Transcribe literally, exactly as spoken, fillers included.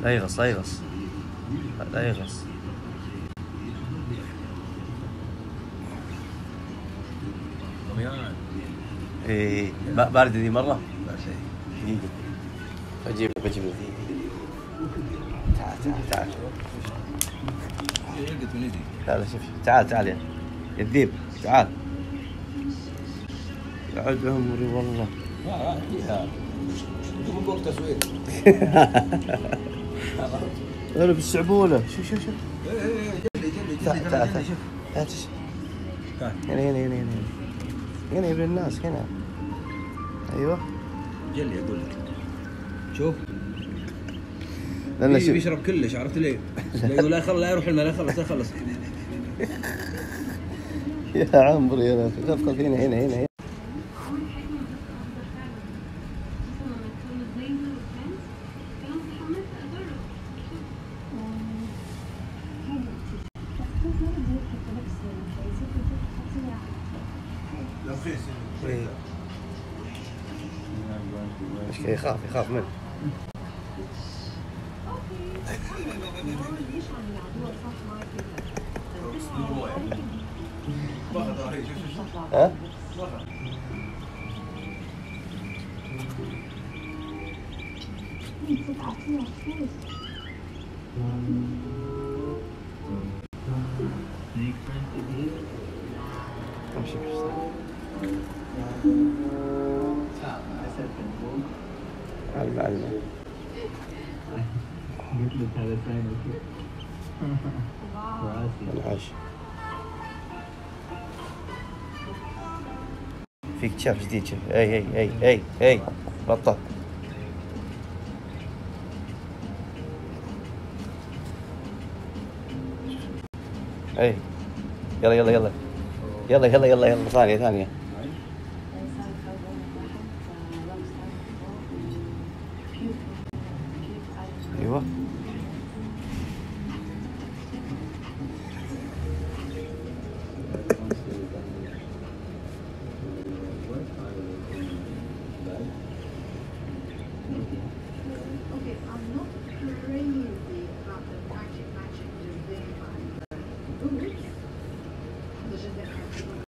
لا يغص لا يغص لا يغص. طميان. ايه باردة ذي مرة. لا شيء. دقيقة بجيب لك بجيب لك. تعال تعال تعال. يقعد من يدي. لا لا شوف تعال تعال يا الذيب تعال. يعد عمري والله. لا لا فيها. مو بوقت تسويق. انا بالسعبولة. شوف شوف شوف. ايه ايه جلي جلي جلي تعال تعال جلي شوف. تعال شوف. تعال. هنا هنا هنا هنا هنا يبين الناس هنا. ايوه جلي اقول لك. شوف. لأن بي بيشرب كلش عرفت ليه؟ لا يقول لا يخلص لا يروح الماء لا يخلص لا يخلص. يا عمري انا خف خف هنا هنا هنا هنا. مش يخاف يخاف منه. ها؟ امشي المعلمة. قلت لك هذا ثاني العاش فيك شاف جديد. شوف اي اي اي اي اي بطل. اي يلا يلا يلا يلا يلا يلا يلا ثانية ثانية. ايوه